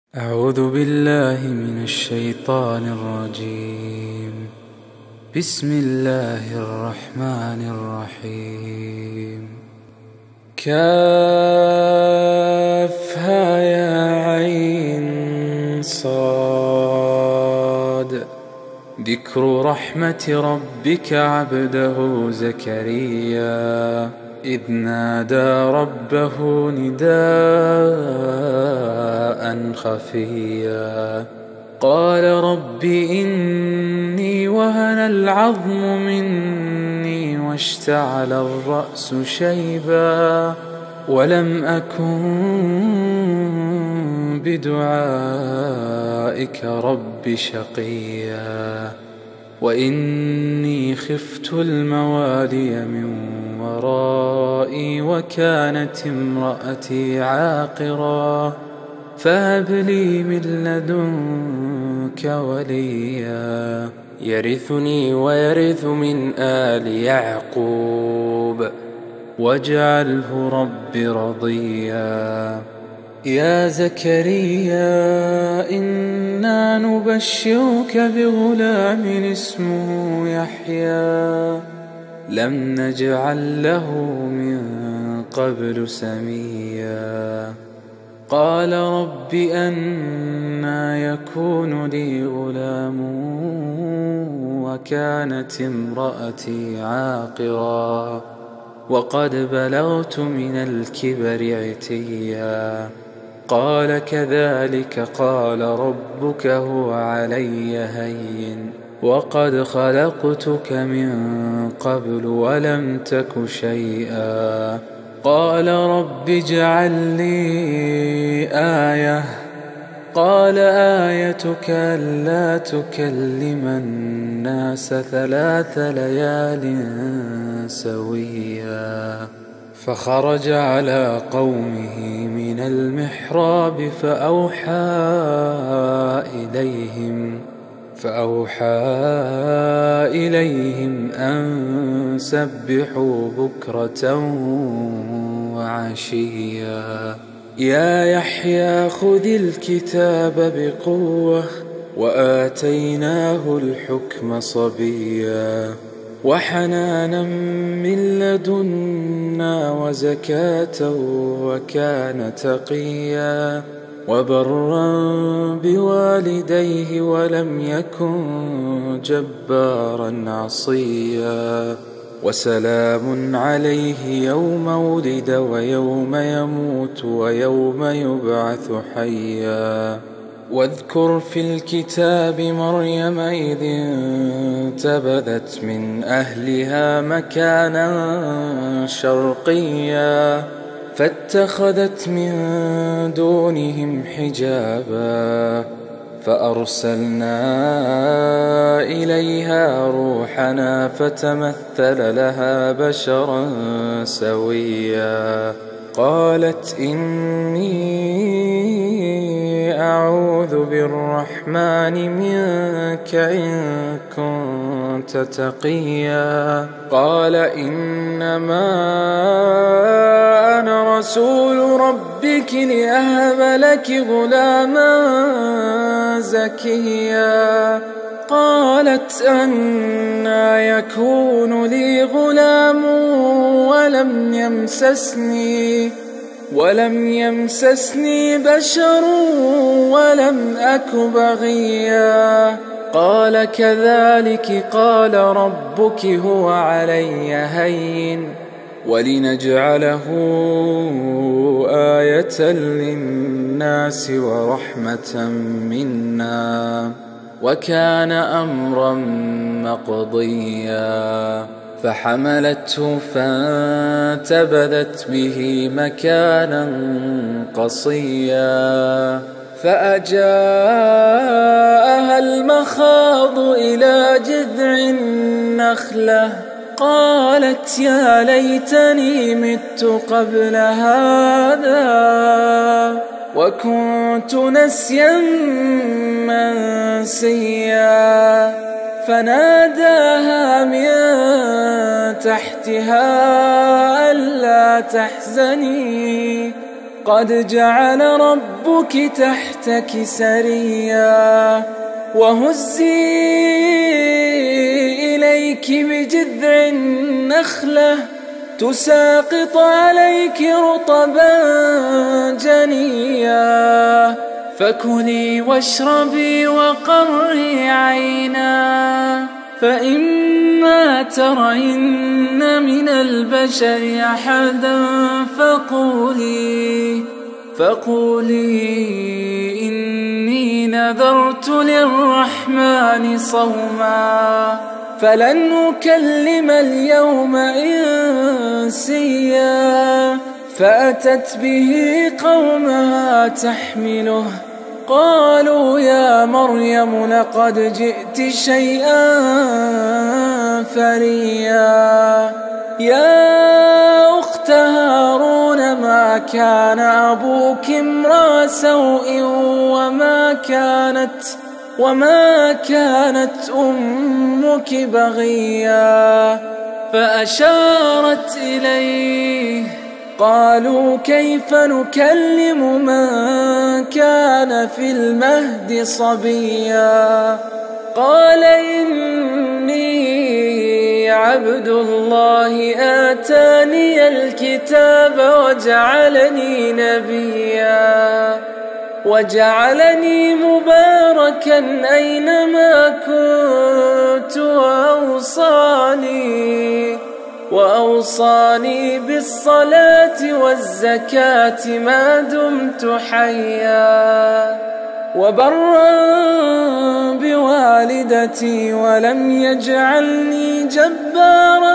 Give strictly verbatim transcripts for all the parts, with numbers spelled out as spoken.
أعوذ بالله من الشيطان الرجيم. بسم الله الرحمن الرحيم. كافها يا عين صاد. ذكر رحمة ربك عبده زكريا إذ نادى ربه نداء خفيا قال رب إني وهن العظم مني واشتعل الرأس شيبا ولم أكن بدعائك رب شقيا وإني خفت الموالي من ورائي وكانت امرأتي عاقرا فهب لي من لدنك وليا يرثني ويرث من آل يعقوب واجعله رب رضيا. يا زكريا إنا نبشرك بغلام اسمه يحيى لم نجعل له من قبل سميا قال رب أنى يكون لي غلام وكانت امرأتي عاقرا وقد بلغت من الكبر عتيا قال كذلك قال ربك هو علي هين وقد خلقتك من قبل ولم تك شيئا قال رب اجعل لي آية قال آيتك ألا تكلم الناس ثلاث ليال سويا فخرج على قومه من المحراب فأوحى إليهم فأوحى إليهم أن سبحوا بكرة وعشيا يا يحيى خذ الكتاب بقوة وآتيناه الحكم صبيا وحنانا من لدنا وزكاة وكان تقيا وبرا بوالديه ولم يكن جبارا عصيا وسلام عليه يوم ولد ويوم يموت ويوم يبعث حيا واذكر في الكتاب مريم إذ انتبذت من أهلها مكانا شرقيا فاتخذت من دونهم حجابا فأرسلنا إليها روحنا فتمثل لها بشرا سويا قالت إني أعوذ بالرحمن منك إن كنت تقيا قال إنما أنا رسول ربك لأهب لك غلاما زكيا قالت أنى يكون لي غلام ولم يمسسني ولم يمسسني بشر ولم أك بغيا قال كذلك قال ربك هو علي هين ولنجعله آية للناس ورحمة منا وكان أمرا مقضيا فحملته فانتبذت به مكانا قصيا فأجاءها المخاض إلى جذع النخلة قالت يا ليتني مت قبل هذا وكنت نسيا منسيا فناداها من تحتها ألا تحزني قد جعل ربك تحتك سريا وهزي إليك بجذع النخلة تساقط عليك رطبا جنيا فكلي واشربي وقري عينا فإما ترين من البشر أحدا فقولي فقولي إني نذرت للرحمن صوما فلن أكلم اليوم إنسيا فأتت به قومها تحمله قالوا يا مريم لقد جئت شيئا فريا يا أخت هارون ما كان أبوك امرأ سوء وما كانت وما كانت أمك بغيا فأشارت إليه قالوا كيف نكلم من كان في المهد صبيا قال إني عبد الله آتاني الكتاب وجعلني نبيا وجعلني مباركا أينما كنت وأوصاني وأوصاني بالصلاة والزكاة ما دمت حيا وبرا بوالدتي ولم يجعلني جبارا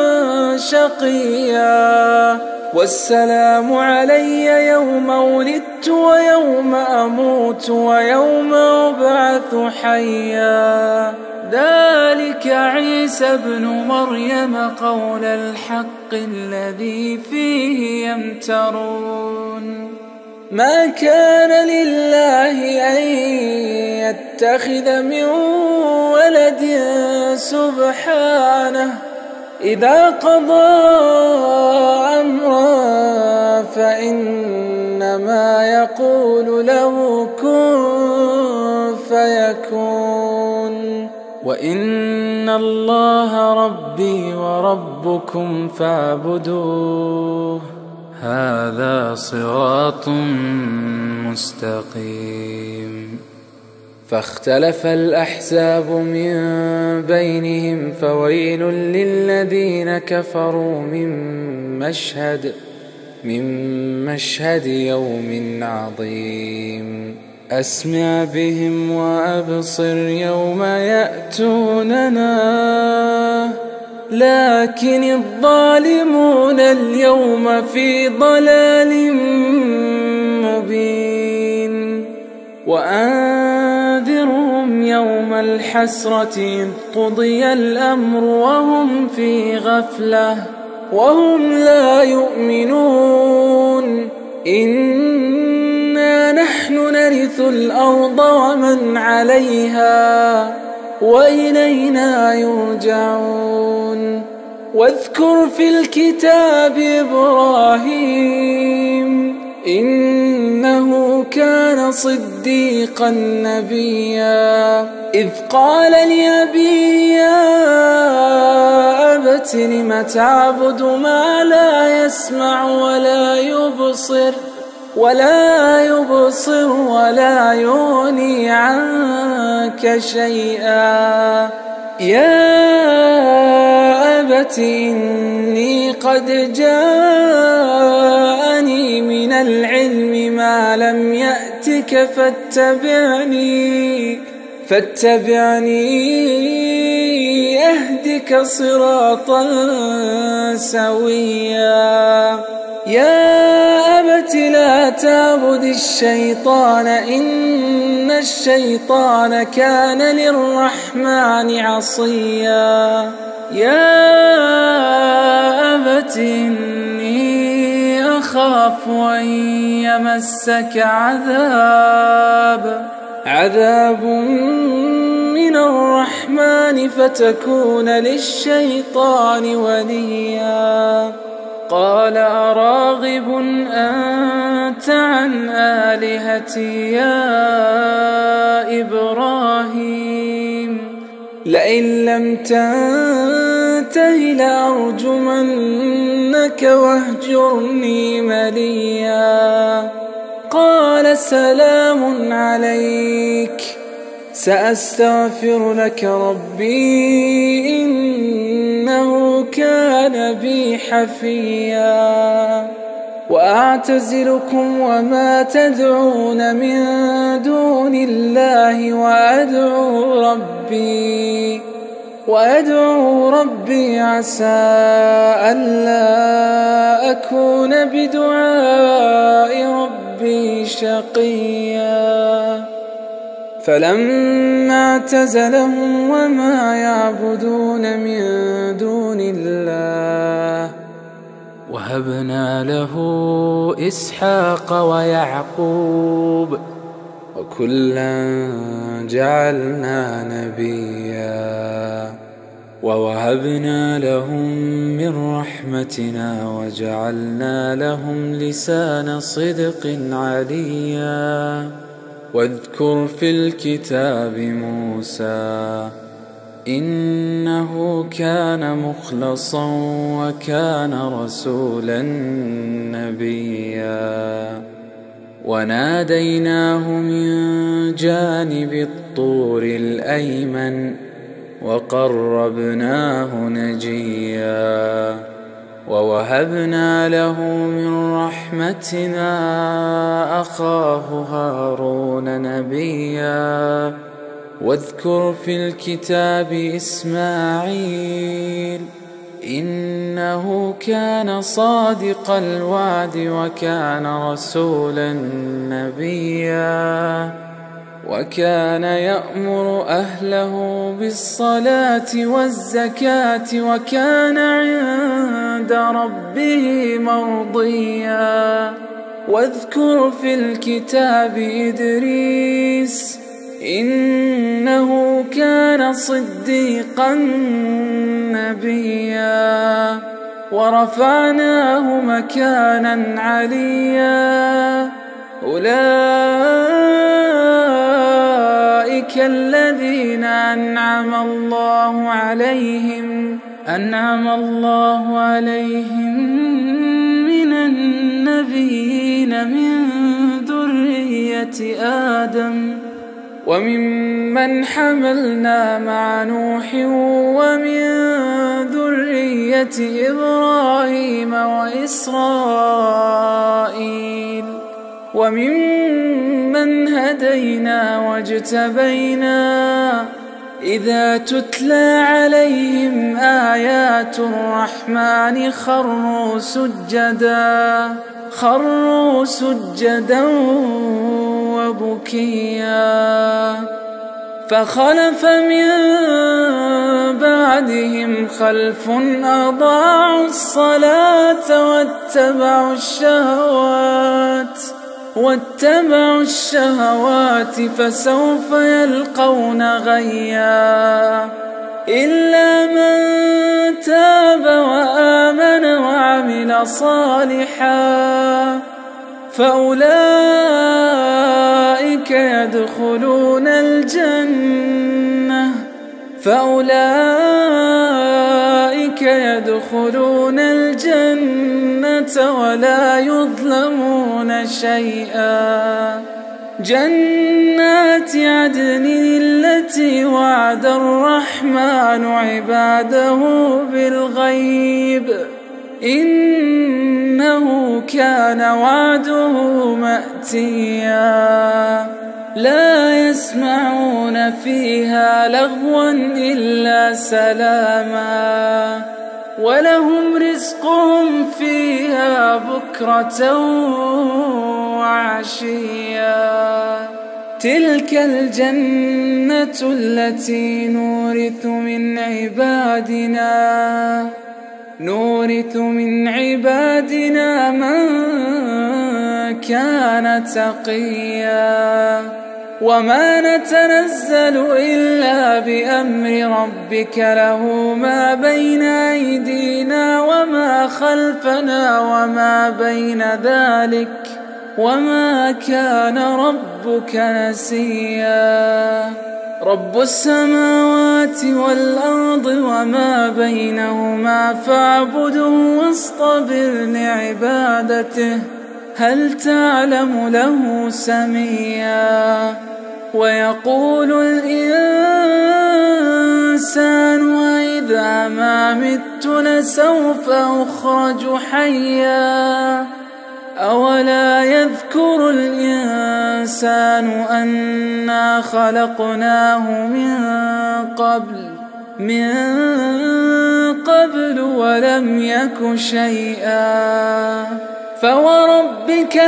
شقيا والسلام علي يوم ولدت ويوم أموت ويوم أبعث حيا ذلك عيسى ابن مريم قول الحق الذي فيه يمترون ما كان لله أن يتخذ من ولد سبحانه إذا قضى أمرا فإنما يقول له كن فيكون وإن الله ربي وربكم فاعبدوه هذا صراط مستقيم فاختلف الأحزاب من بينهم فويل للذين كفروا من مشهد من مشهد يوم عظيم أسمع بهم وأبصر يوم يأتوننا لكن الظالمون اليوم في ضلال مبين وأنذرهم يوم الحسرة إذ قضي الأمر وهم في غفلة وهم لا يؤمنون إنا نحن نرث الأرض ومن عليها وإلينا يرجعون واذكر في الكتاب إبراهيم إنه كان صديقا نبيا إذ قال لأبيه يا أبت لم تعبد ما لا يسمع ولا يبصر ولا يبصر ولا يغني عنك شيئا يا أبت إني قد جاءني من العلم ما لم يأتك فاتبعني فاتبعني أهدك صراطا سويا يا أبت لا تعبد الشيطان إن الشيطان كان للرحمن عصيا يا أبت إني أخاف أن يمسك عذاب عذاب من الرحمن فتكون للشيطان وليا قال أراغب أنت عن آلهتي يا إبراهيم لئن لم تنته لأرجمنك واهجرني مليا قال سلام عليك سأستغفر لك ربي إنه كان بي حفيا وأعتزلكم وما تدعون من دون الله وأدعو ربي وأدعو ربي عسى ألا أكون بدعاء ربي شقيا فلما اعتزلهم وما يعبدون من دون الله وهبنا له إسحاق ويعقوب وكلا جعلنا نبيا ووهبنا لهم من رحمتنا وجعلنا لهم لسان صدق عليا واذكر في الكتاب موسى إنه كان مخلصا وكان رسولا نبيا وناديناه من جانب الطور الأيمن وقربناه نجيا ووهبنا له من رحمتنا أخاه هارون نبيا واذكر في الكتاب إسماعيل إنه كان صادق الوعد وكان رسولا نبيا وكان يأمر أهله بالصلاة والزكاة وكان عند ربه مرضيا واذكر في الكتاب إدريس إنه كان صديقا نبيا ورفعناه مكانا عليا أولئك الذين أنعم الله عليهم أنعم الله عليهم من النبيين من ذرية آدم وممن حملنا مع نوح ومن ذرية إبراهيم وإسرائيل وممن هدينا واجتبينا إذا تتلى عليهم آيات الرحمن خروا سجدا خروا سجدا وبكيا فخلف من بعدهم خلف أضاعوا الصلاة واتبعوا الشهوات واتبعوا الشهوات فسوف يلقون غيا إلا من تاب وآمن وعمل صالحا فأولئك يدخلون الجنة فأولئك يدخلون الجنة ولا يظلمون شيئا جنات عدن التي وعد الرحمن عباده بالغيب إنه كان وعده مأتيا لا يسمعون فيها لغوا إلا سلاما ولهم رزقهم فيها بكرة وعشيا تلك الجنة التي نورث من عبادنا نورث من عبادنا من كان تقيا وما نتنزل إلا بأمر ربك له ما بين أيدينا وما خلفنا وما بين ذلك وما كان ربك نسيا رب السماوات والأرض وما بينهما فاعبده واصطبر لعبادته هل تعلم له سميا ويقول الإنسان أإذا ما مت لسوف أخرج حيا أولا يذكر الإنسان أنا خلقناه من قبل من قبل ولم يك شيئا فوربك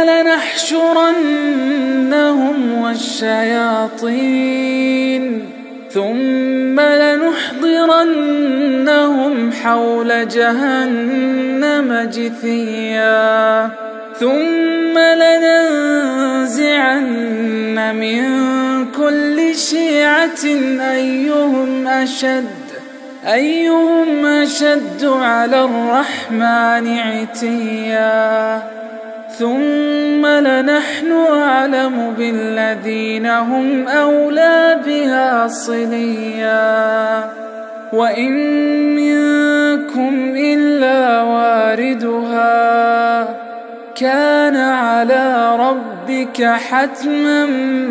لنحشرنهم والشياطين ثم لنحضرنهم حول جهنم جثيا ثم لننزعن من كل شيعة أيهم أشد أيهم أشد على الرحمن عتيا ثم لنحن أعلم بالذين هم أولى بها صليا وإن منكم إلا واردها كان على ربك حتما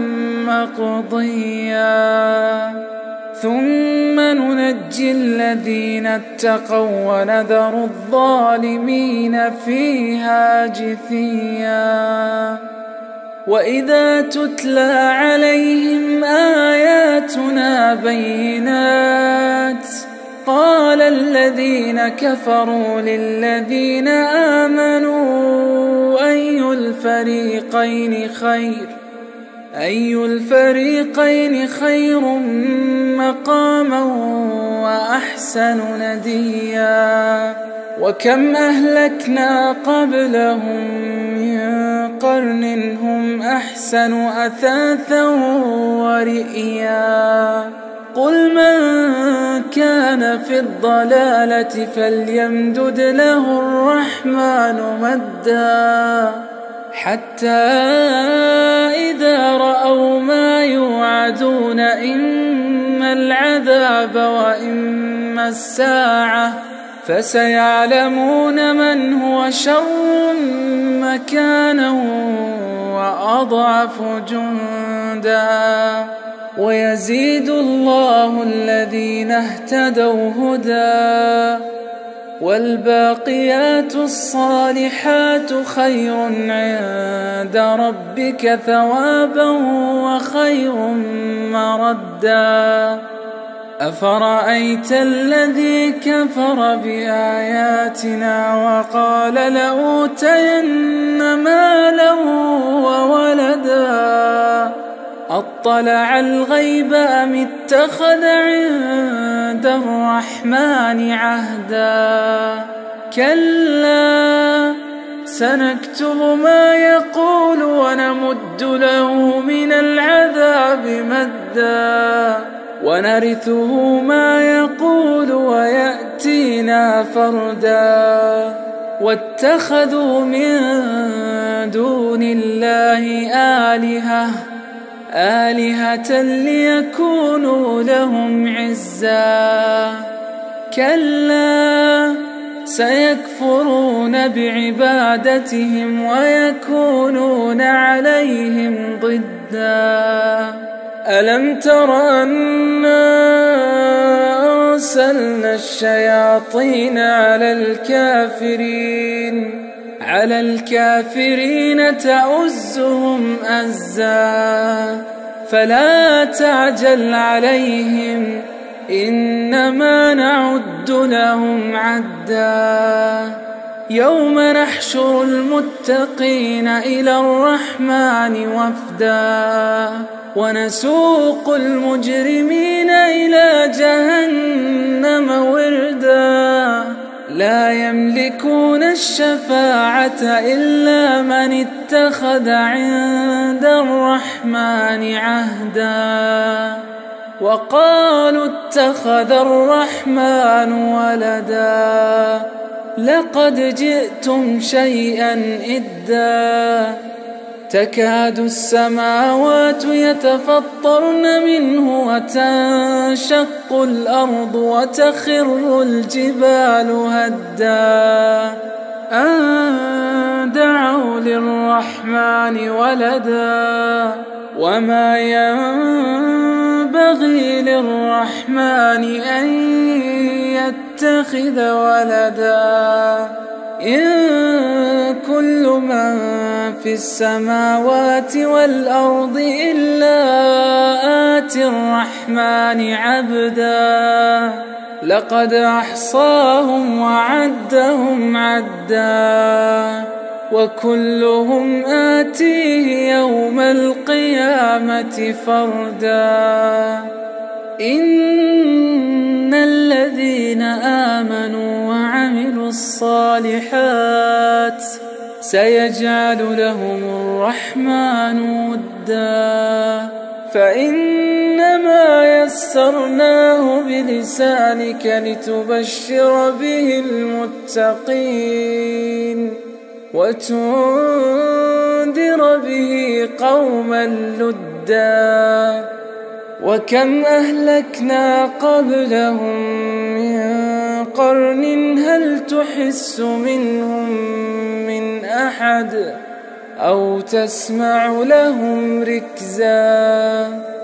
مقضيا ثم ننجي الذين اتقوا ونذر الظالمين فيها جثيا وإذا تتلى عليهم آياتنا بينات قال الذين كفروا للذين آمنوا أي الفريقين خير أي الفريقين خير مقاما وأحسن نديا وكم أهلكنا قبلهم من قرن هم أحسن أثاثا ورئيا قل من كان في الضلالة فليمدد له الرحمن مدا حتى إذا رأوا ما يوعدون إما العذاب وإما الساعة فسيعلمون من هو شر مكانا وأضعف جندا ويزيد الله الذين اهتدوا هدى والباقيات الصالحات خير عند ربك ثوابا وخير مردا أفرأيت الذي كفر بآياتنا وقال لأوتين مالا وولدا أطلع الغيب أم اتخذ عند الرحمن عهدا كلا سنكتب ما يقول ونمد له من العذاب مدا ونرثه ما يقول ويأتينا فردا واتخذوا من دون الله آلهة آلهة ليكونوا لهم عزا كلا سيكفرون بعبادتهم ويكونون عليهم ضدا ألم تر أنا أرسلنا الشياطين على الكافرين على الكافرين تؤزهم أزا فلا تعجل عليهم إنما نعد لهم عدا يوم نحشر المتقين إلى الرحمن وفدا ونسوق المجرمين إلى جهنم وردا لا يملكون الشفاعة إلا من اتقى اتخذ عند الرحمن عهدا وقالوا اتخذ الرحمن ولدا لقد جئتم شيئا إدا تكاد السماوات يتفطرن منه وتنشق الأرض وتخر الجبال هدا أن دعوا للرحمن ولدا وما ينبغي للرحمن أن يتخذ ولدا إن كل من في السماوات والأرض إلا آتي الرحمن عبدا لقد أحصاهم وعدهم عدا وكلهم آتيه يوم القيامة فردا إن الذين آمنوا وعملوا الصالحات سيجعل لهم الرحمن ودا فإنما يسرناه بلسانك لتبشر به المتقين وتنذر به قوما لدا وكم أهلكنا قبلهم من قرن هل تحس منهم من أحد أو تسمع لهم ركزا